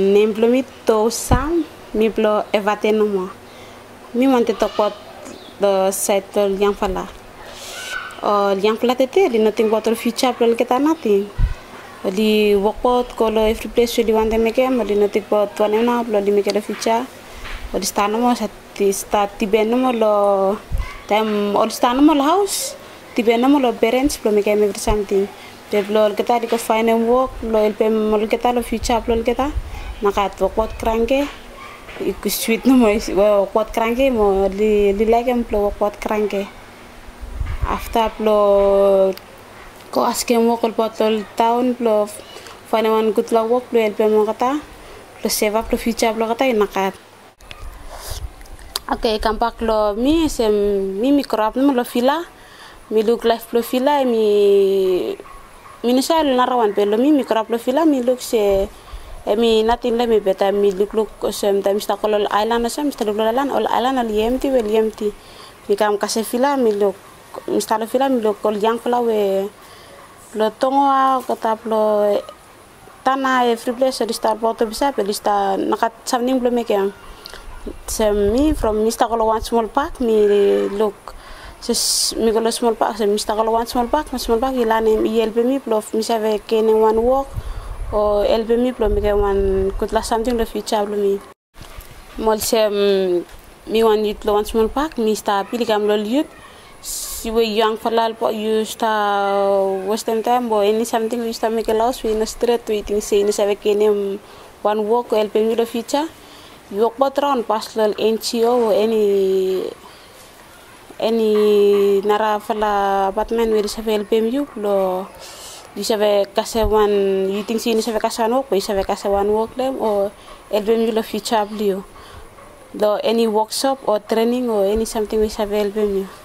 name blo mi to sam mi blo evate no mo mi monte to pot the settle yang fala yang fala tete di nothing water future blo kita nati di wokot kolo every place di wante meke mo di nothing pot wane na blo di meke the future di stano mo start ti beno mo lo time all stano mo house ti beno mo lo parents blo meke me something Belol kita di final work lo elpem mol kita lo future lo kita nakat wokot krangke iku sweet no mo wokot krangke mo li like em lo wokot krangke after lo ko aske mo kol potol town lo final one good lo work lo elpem mo kata lo save up lo future lo kata nakat okay kampak lo mi sem mi mikrop no lo fila mi look life lo fila mi Minusal narawan pelo mi mikrop lo fila mi look se mi natin le mi beta mi look sem time sta kolol island sem sta lo lalan ol island al yemti wel yemti mi kam kase fila mi look mi sta lo fila mi look kol yang fila we lo tongo kata lo tana every place di star poto bisa pe di sta nakat something blo make sem mi from mi sta kolo one small park mi look mi kalau small park mista kalau one small park ilane ILP mi plof mi save kene one walk o LP mi plof mi ke one kutla something the future blo mi mol sem mi one yit lo one small park mi sta pili kam lo yut si we young falal po you sta western time bo any something we sta make a loss we in a street we think say ni save kene one walk o LP mi the future yok patron pas lo NGO o any nara fala apartment where is helpem you lo you save kase one you think si ni save kase one work we save kase one work them or helpem you lo future blue lo any workshop or training or any something we save helpem you